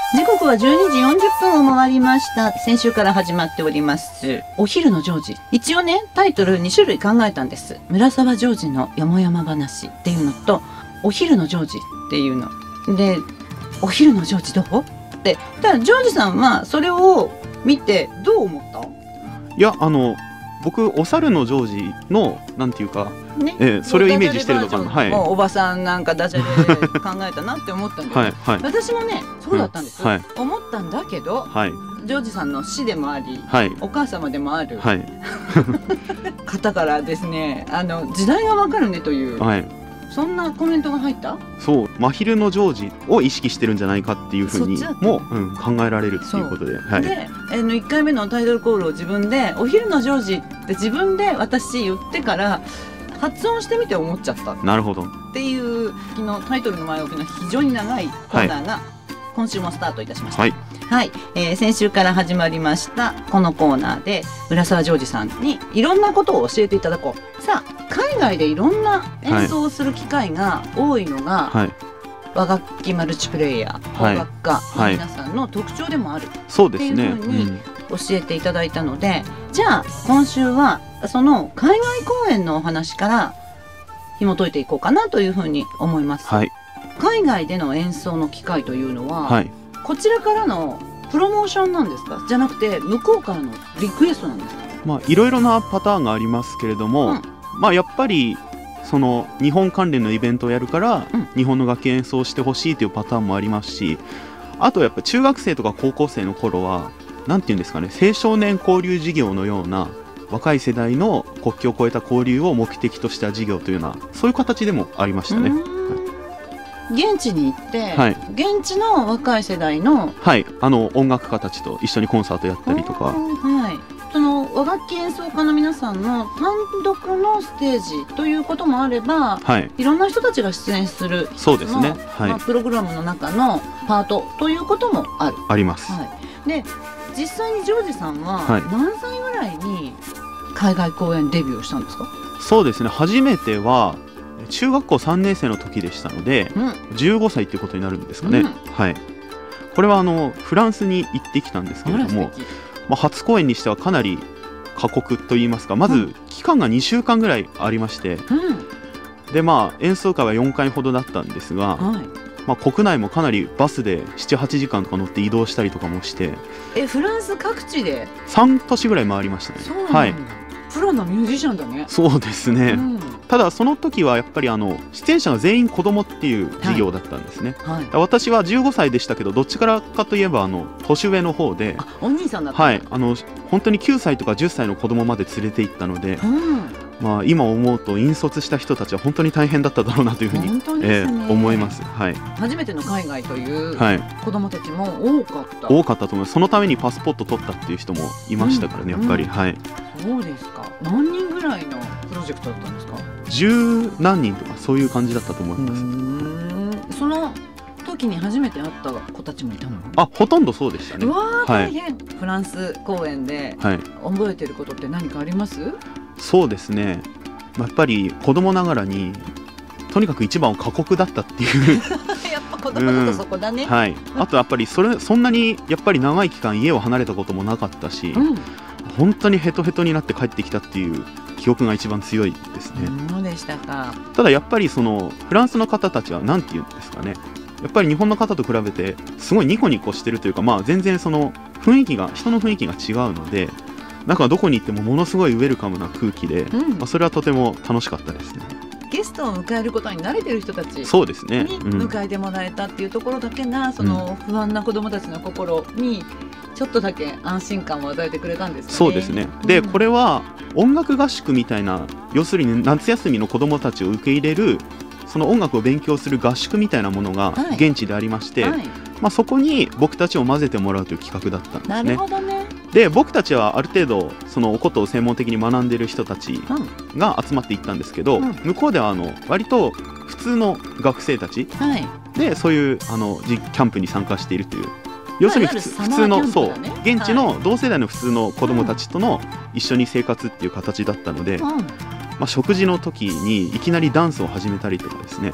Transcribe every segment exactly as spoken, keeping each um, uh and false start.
時刻はじゅうにじよんじゅっぷんを回りました。先週から始まっておりますお昼のジョージ。一応ね、タイトルに種類考えたんです。村沢ジョージのよもやま話っていうのと、お昼のジョージっていうので、お昼のジョージどうってただジョージさんはそれを見てどう思った？ いや、あの僕お猿のジョージのなんていうか、ね、えー、それをイメージしてるのかな。はい、 もうおばさんなんかダジャレで考えたなって思ったんですはい、はい、私もねそうだったんです、うん、はい、思ったんだけど、はい、ジョージさんの師でもあり、はい、お母様でもある、はい、方からですね、あの時代がわかるねという、はい、そんなコメントが入った。そう、 真昼のジョージを意識してるんじゃないかっていうふうにも、うん、考えられるっていうことで、はい、 で、あのいっかいめのタイトルコールを自分でお昼のジョージって自分で私言ってから発音してみて思っちゃった。 なるほど。 っていう昨日タイトルの前置きの非常に長いコーナーが、はい、今週もスタートいたしました。はい、はい、えー、先週から始まりましたこのコーナーで浦沢ジョージさんにいろんなことを教えていただこう。さあ、海外でいろんな演奏をする機会が多いのが、はい、和楽器マルチプレイヤー、邦楽家の皆さんの特徴でもある、はい、っていうふうに教えていただいたので、うん、じゃあ今週はその海外公演のお話から紐解いていこうかなというふうに思います。はい、海外での演奏の機会というのは、はい、こちらからのプロモーションなんですか、じゃなくて向こうからのリクエストなんですか？ まあいろいろなパターンがありますけれども、うん、まあやっぱりその日本関連のイベントをやるから、うん、日本の楽器演奏してほしいというパターンもありますし、あとやっぱ中学生とか高校生の頃はなんていうんですかね、青少年交流事業のような若い世代の国境を越えた交流を目的とした事業というような、そういう形でもありましたね。 現地に行って、はい、現地の若い世代の、 はい、あの音楽家たちと一緒にコンサートやったりとか、 はい、その和楽器演奏家の皆さんの単独のステージということもあれば、はい、いろんな人たちが出演するそうですね、はい、 まあ、プログラムの中のパートということもあるあります、 はい、で実際にジョージさんは何歳ぐらいに海外公演デビューをしたんですか？ そうですね、初めては中学校さんねん生の時でしたので、うん、じゅうごさいということになるんですかね、うん、はい、これはあのフランスに行ってきたんですけれども、まあ、初公演にしてはかなり過酷といいますか、まず期間がにしゅうかんぐらいありまして、うん、でまあ演奏会はよんかいほどだったんですが、はい、まあ、国内もかなりバスでななはちじかんとか乗って移動したりとかもして、 えフランス各地でさん都市ぐらい回りましたね。 そうなんだ、はい、プロのミュージシャンだね。 そうですね、うん、ただその時はやっぱりあの出演者が全員子供っていう事業だったんですね、はいはい、私はじゅうごさいでしたけど、どっちからかといえばあの年上の方で、 あお兄さんだった、 はい、あの本当にきゅうさいとかじゅっさいの子供まで連れて行ったので、うん、まあ、今思うと引率した人たちは本当に大変だっただろうなというふうに、えー、思います、はい、 初めての海外という子供たちも多かった、 多かったと思います。そのためにパスポート取ったっていう人もいましたからね、うん、やっぱり、うん、はい。 そうですか。何人ぐらいのプロジェクトだったんですか？ 十何人とかそういう感じだったと思います。 うーん、その時に初めて会った子たちもいたの？ あ、ほとんどそうでしたね。 うわー、大変、はい、フランス公演で覚えてることって何かあります？ そうですね、やっぱり子供ながらにとにかく一番は過酷だったっていうやっぱ子供だとそこだね、 うん、はい、あとやっぱりそれそんなにやっぱり長い期間家を離れたこともなかったし、うん、本当にヘトヘトになって帰ってきたっていう記憶が一番強いですね。 そうでしたか。 ただやっぱりそのフランスの方たちは何て言うんですかね、やっぱり日本の方と比べてすごいニコニコしてるというか、まあ全然その雰囲気が人の雰囲気が違うので、なんかどこに行ってもものすごいウェルカムな空気で、うん、まあ、それはとても楽しかったですね。 ゲストを迎えることに慣れてる人たちにそうですね、 迎えてもらえたっていうところだけが、その不安な子どもたちの心にちょっとだけ安心感を与えてくれたんですね。 そうですね。で、うん、これは音楽合宿みたいな、要するに夏休みの子どもたちを受け入れるその音楽を勉強する合宿みたいなものが現地でありまして、はいはい、まあ、そこに僕たちを混ぜてもらうという企画だったんですね。 なるほどね。 で僕たちはある程度そのお琴を専門的に学んでいる人たちが集まっていったんですけど、うん、向こうではあの割と普通の学生たち、はい、でそういうあのキャンプに参加しているという、要するに普通、普通の、そう、現地の同世代の普通の子どもたちとの一緒に生活っていう形だったので、うん、まあ、食事の時にいきなりダンスを始めたりとかですね、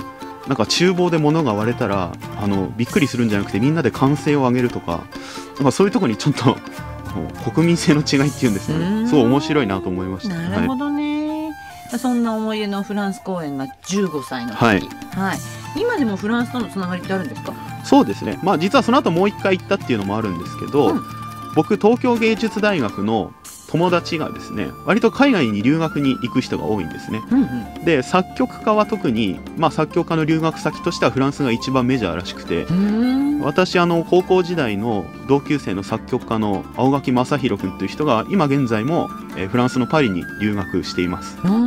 なんか厨房で物が割れたらあのびっくりするんじゃなくてみんなで歓声を上げるとか、まあ、そういうところにちょっと国民性の違いっていうんですかね、すごい面白いなと思いました。 なるほどね、はい、そんな思い出のフランス公演がじゅうごさいの時、 はいはい、今でもフランスとのつながりってあるんですか？ そうですね、まあ、実はその後もう一回行ったっていうのもあるんですけど、うん、僕東京芸術大学の友達がですね割と海外に留学に行く人が多いんですね、うんうん、で作曲家は特に、まあ、作曲家の留学先としてはフランスが一番メジャーらしくて、私あの高校時代の同級生の作曲家の青垣正弘君という人が今現在も、えー、フランスのパリに留学しています。 あ、うん、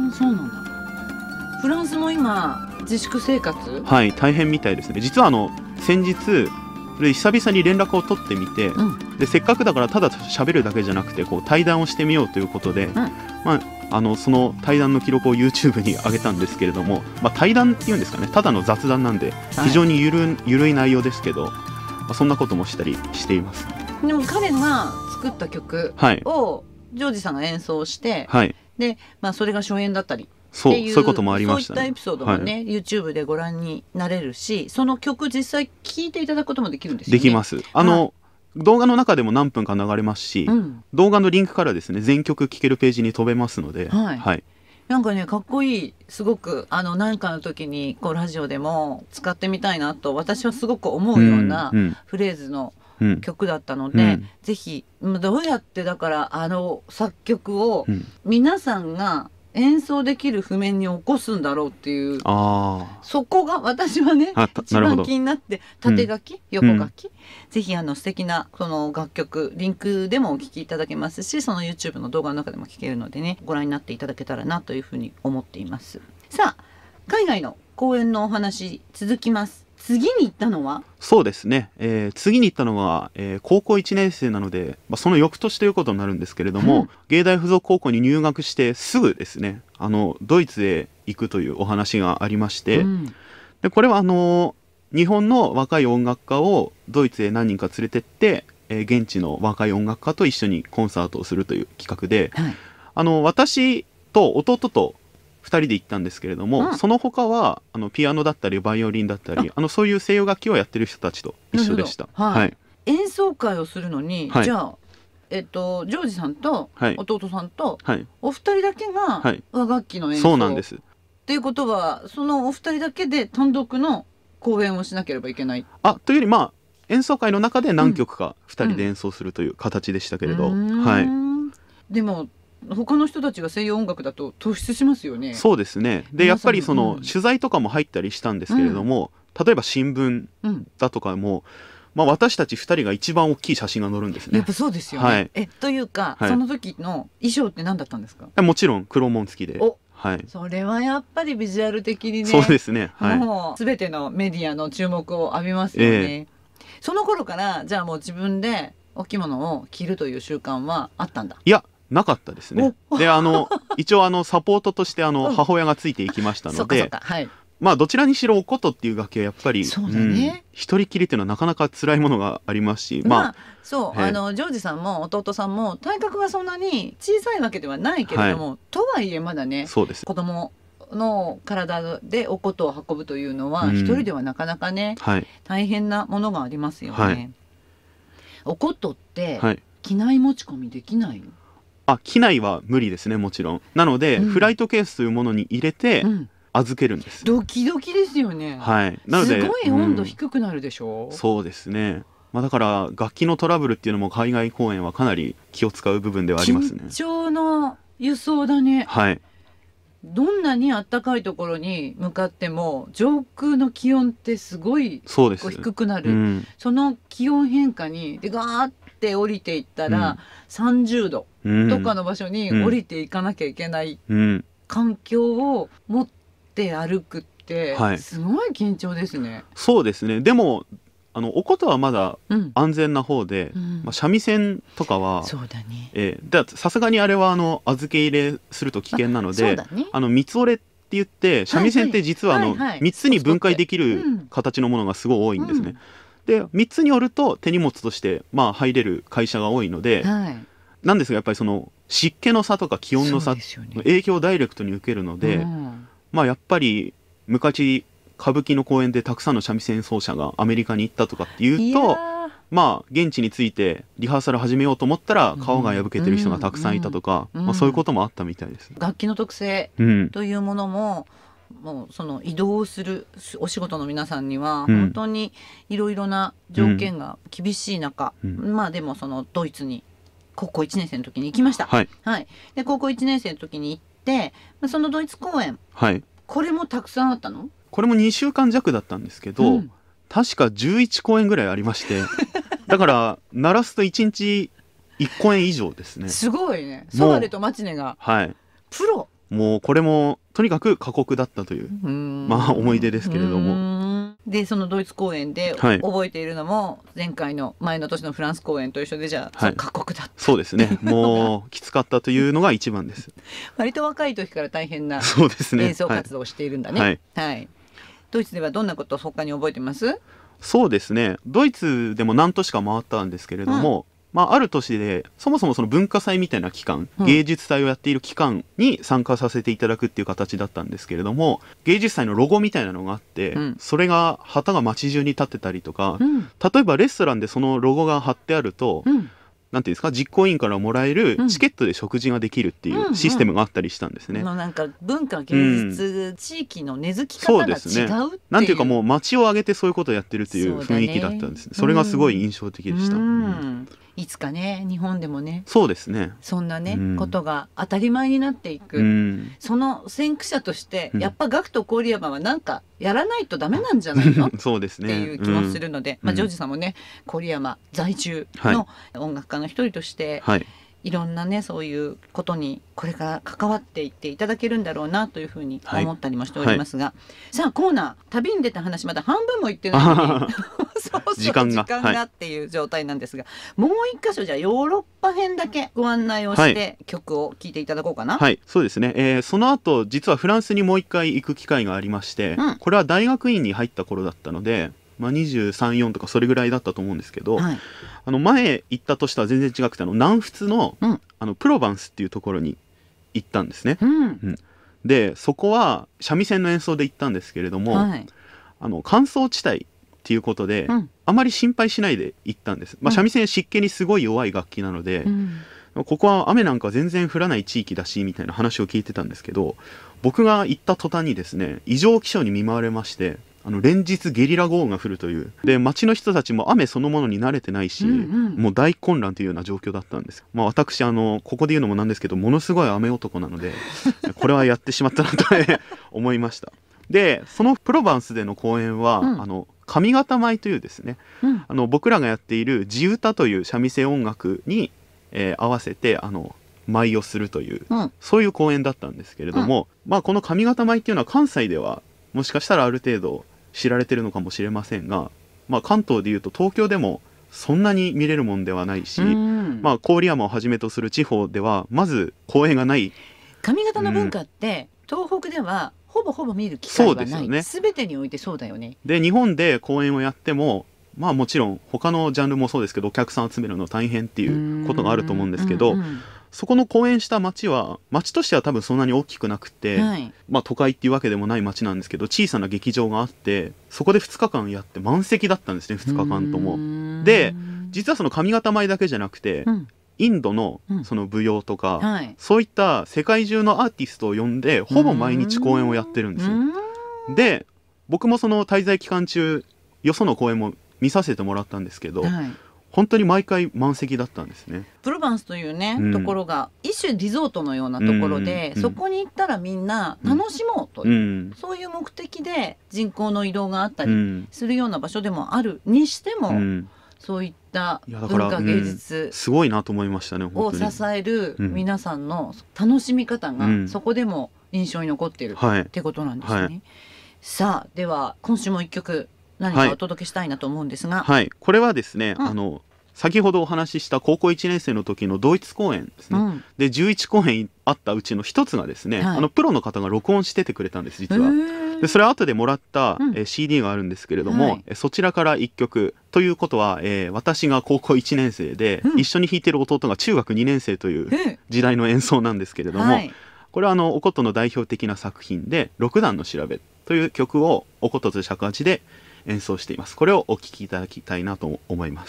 そうなんだ。フランスも今自粛生活、 はい、大変みたいですね。実はあの先日で久々に連絡を取ってみて、うん、でせっかくだからただ喋るだけじゃなくてこう対談をしてみようということで、うん、まあ、あのその対談の記録を YouTube に上げたんですけれども、まあ、対談っていうんですかね、ただの雑談なんで非常にゆる、はい、ゆるい内容ですけど、まあ、そんなこともしたりしています。 でも彼が作った曲をジョージさんが演奏して、はい、でまあ、それが初演だったりそう、そういうこともありましたね。 そういったエピソードもね、はい、YouTube でご覧になれるし、その曲実際聴いていただくこともできるんですよね。 できます。あの、はい、動画の中でも何分か流れますし、うん、動画のリンクからですね全曲聴けるページに飛べますので、はいはい、 なんかねかっこいい、すごくあの何かの時にこうラジオでも使ってみたいなと私はすごく思うようなフレーズの曲だったので、うんうん、ぜひどうやってだからあの作曲を皆さんが演奏できる譜面に起こすんだろうっていう、あ、そこが私はね一番気になって、縦書き、うん、横書き、うん、ぜひあの素敵なその楽曲リンクでもお聴きいただけますし、その YouTube の動画の中でも聴けるのでね、ご覧になっていただけたらなというふうに思っています。さあ、海外の公演のお話続きます。次に行ったのは？ そうですね、えー、次に行ったのは、えー、高校いちねん生なので、まあ、その翌年ということになるんですけれども、うん、芸大附属高校に入学してすぐですね、あのドイツへ行くというお話がありまして、うん、でこれはあの日本の若い音楽家をドイツへ何人か連れてって、えー、現地の若い音楽家と一緒にコンサートをするという企画で、はい、あの私と弟とふたりで行ったんですけれども、うん、その他はあのピアノだったりバイオリンだったり、あのそういう西洋楽器をやってる人たちと一緒でした。 はいはい、演奏会をするのに、はい、じゃあ、えっと、ジョージさんと弟さんと、はい、お二人だけが和楽器の演奏、はい、そうなんです。っていうことはそのお二人だけで単独の公演をしなければいけない？ あ、というよりまあ演奏会の中で何曲かふたりで演奏するという形でしたけれど、うん、はい、 でも他の人たちが西洋音楽だと突出しますよね。 そうですね。でやっぱりその、うん、取材とかも入ったりしたんですけれども、うん、例えば新聞だとかも、まあ、私たちふたりが一番大きい写真が載るんですね。 やっぱそうですよね、はい、えというか、はい、その時の衣装って何だったんですか？ もちろん黒紋付きで。お、 はい、それはやっぱりビジュアル的にね、 そうですね、はい、 もう全てのメディアの注目を浴びますよね、えー、その頃からじゃあもう自分でお着物を着るという習慣はあったんだ？ いやなかったですね。であの一応あのサポートとしてあの母親がついていきましたので、はい、まあどちらにしろお琴っていう楽器はやっぱりそうだね、うん、一人きりっていうのはなかなか辛いものがありますし、まあ、まあ、 そうあのジョージさんも弟さんも体格はそんなに小さいわけではないけれども、はい、とはいえまだね、そうです、子供の体でお琴を運ぶというのは一人ではなかなかね、はい、大変なものがありますよね、はい、お琴って機内持ち込みできないの？ あ、機内は無理ですね、もちろん。なので、うん、フライトケースというものに入れて預けるんです、 うん、ドキドキですよね。 はい、なのですごい温度低くなるでしょ、 うん、そうですね、まあ、だから楽器のトラブルっていうのも海外公演はかなり気を使う部分ではありますね。 緊張の輸送だね。 はい、 どんなに暖かいところに向かっても上空の気温ってすごいこう低くなる、うん、その気温変化にでガーって降りていったら、うん、さんじゅうどとかの場所に降りていかなきゃいけない環境を持って歩くって、うん、すごい緊張ですね。 そうですね。でもあのお琴はまだ安全な方で、うん、まあ、三味線とかはそうだね、えー、さすがにあれはあの預け入れすると危険なので、あ、ね、あの三つ折れって言って三味線って実はあのみっつに分解できる形のものがすごい多いんですね、うん、でみっつに折ると手荷物としてまあ入れる会社が多いので、はい、なんですがやっぱりその湿気の差とか気温の差の影響をダイレクトに受けるので、うん、まあやっぱり昔歌舞伎の公演でたくさんの三味線奏者がアメリカに行ったとかっていうと、まあ現地についてリハーサル始めようと思ったら皮が破けてる人がたくさんいたとか、まあ、そういうこともあったみたいです。 楽器の特性というものも、うん、もうその移動するお仕事の皆さんには本当にいろいろな条件が厳しい中、うん、まあでもそのドイツに高校いちねん生の時に行きました。 はい、 はい、で高校いちねん生の時に行ってそのドイツ公演、 はい、 これもたくさんあったの？ これもにしゅうかん弱だったんですけど、うん、確かじゅういちこうえんぐらいありましてだから鳴らすといちにちいっこうえん以上ですね。 すごいね。ソワレとマチネが、 はい、 プロ。 もうこれもとにかく過酷だったという、うまあ思い出ですけれども。 でそのドイツ公演で覚えているのも、前回の前の年のフランス公演と一緒で、じゃあ、はい、過酷だった。 そうですね。もうきつかったというのが一番です。 割と若い時から大変な演奏活動をしているんだね。はいはい、ドイツではどんなことを他に覚えてます？ そうですね。ドイツでも何都市か回ったんですけれども、うん、まあ、ある年でそもそもその文化祭みたいな期間、うん、芸術祭をやっている期間に参加させていただくっていう形だったんですけれども、芸術祭のロゴみたいなのがあって、うん、それが旗が街中に立ってたりとか、うん、例えばレストランでそのロゴが貼ってあると、うん、なんていうんですか、実行委員からもらえるチケットで食事ができるっていうシステムがあったりしたんですね。 うんうん、なんか文化芸術、うん、地域の根付き方が違うっていう、そうですね、 なんていうかもう街を挙げてそういうことをやってるっていう雰囲気だったんですね。 そ, ねそれがすごい印象的でした。うんうん、 いつかね日本でもね、 そうですね、 そんなね、うん、ことが当たり前になっていく、うん、その先駆者として、うん、やっぱ学徒郡山はなんかやらないとダメなんじゃないのそうですね、 っていう気もするので、うん、まあ、ジョージさんもね郡山在住の音楽家の一人として、はい、いろんなねそういうことにこれから関わっていっていただけるんだろうなというふうに思ったりもしておりますが、はいはい、さあコーナー旅に出た話まだ半分も言ってないのにそうそう時間が時間がっていう状態なんですが、はい、もう一箇所じゃあヨーロッパ編だけご案内をして、はい、曲を聴いていただこうかな。 はい、そうですね、えー、その後実はフランスにもう一回行く機会がありまして、うん、これは大学院に入った頃だったので、まあ、にじゅうさん、よんとかそれぐらいだったと思うんですけど、はい、あの前行った年とは全然違くて、あの南仏 の,、うん、あのプロヴァンスっていうところに行ったんですね。うんうん、でそこは三味線の演奏で行ったんですけれども、はい、あの乾燥地帯っていうことで、うん、あまり心配しないで行ったんです。まあ、三味線湿気にすごい弱い楽器なので、うん、ここは雨なんか全然降らない地域だしみたいな話を聞いてたんですけど、僕が行った途端にですね異常気象に見舞われまして、あの連日ゲリラ豪雨が降るという、で街の人たちも雨そのものに慣れてないし、うんうん、もう大混乱というような状況だったんです。まあ、私あのここで言うのもなんですけど、ものすごい雨男なのでこれはやってしまったなと思いました。でそのプロヴァンスでの公演は、うん、あの上方舞というですね、うん、あの僕らがやっている地唄という三味線音楽に、えー、合わせてあの舞をするという、うん、そういう公演だったんですけれども、うん、まあ、この上方舞っていうのは関西ではもしかしたらある程度知られてるのかもしれませんが、まあ、関東でいうと東京でもそんなに見れるもんではないし、まあ、郡山をはじめとする地方ではまず公演がない。 上方の文化って、うん、東北ではほぼほぼ見る機会はない。そうですよね。全てにおいてそうだよね。 で日本で公演をやっても、まあ、もちろん他のジャンルもそうですけどお客さん集めるの大変っていうことがあると思うんですけど、うんうん、そこの公演した町は町としては多分そんなに大きくなくて、はい、まあ、都会っていうわけでもない町なんですけど、小さな劇場があってそこでふつかかんやって満席だったんですね。ふつかかんとも。で実はその上方舞だけじゃなくて、うん、インドのその舞踊とか、うん、はい、そういった世界中のアーティストを呼んでほぼ毎日公演をやってるんですよ。で僕もその滞在期間中よその公演も見させてもらったんですけど、はい、本当に毎回満席だったんですね。 プロヴァンスというね、うん、ところが一種リゾートのようなところで、うん、そこに行ったらみんな楽しもうという、うん、そういう目的で人口の移動があったりするような場所でもあるにしても、うん、そういった文化芸術、 うん、すごいなと思いましたね。 を支える皆さんの楽しみ方がそこでも印象に残っている、うん、ってことなんですね。はいはい、さあでは今週も一曲何かお届けしたいなと思うんですが、 はいはい、これはですね、うん、あの先ほどお話しした高校いちねん生の時のドイツ公演ですね、うん、でじゅういちこうえんあったうちの一つがですね、はい、あのプロの方が録音しててくれたんです実は。でそれは後でもらった、うん、え シーディー があるんですけれども、はい、そちらからいっきょくということは、えー、私が高校いちねん生で、うん、一緒に弾いてる弟が中学にねん生という時代の演奏なんですけれども、はい、これはあのおことの代表的な作品で六段の調べっという曲をおことず尺八で演奏しています。これをお聴きいただきたいなと思います。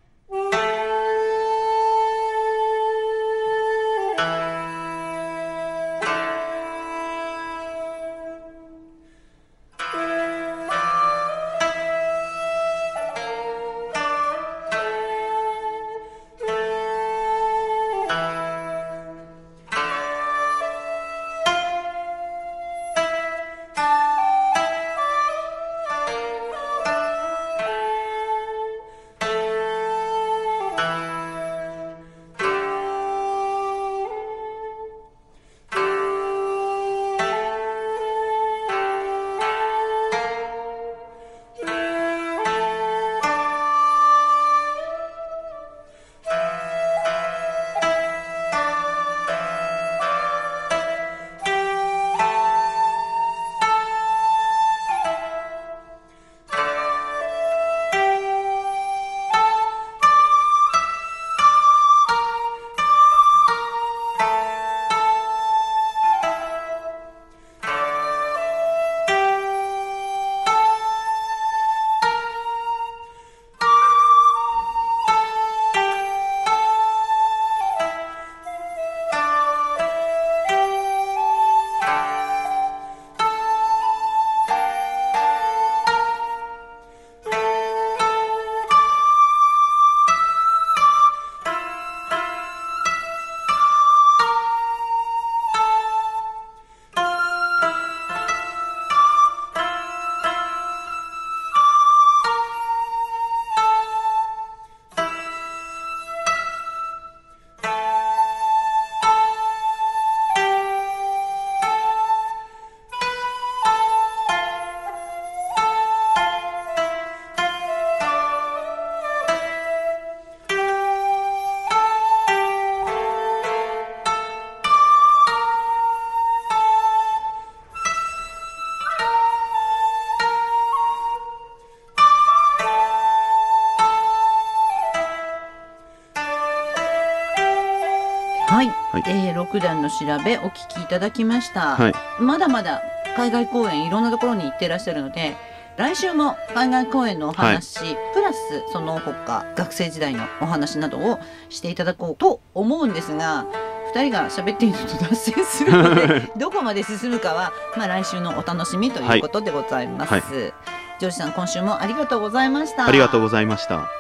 はい、はい、えー、ろくだんの調べお聞きいただきました、はい、まだまだ海外公演いろんなところに行ってらっしゃるので、来週も海外公演のお話、はい、プラスその他学生時代のお話などをしていただこうと思うんですが、ふたりが喋っていると脱線するのでどこまで進むかは、まあ、来週のお楽しみということでございます、はいはい、ジョージさん、今週もありがとうございました。 ありがとうございました。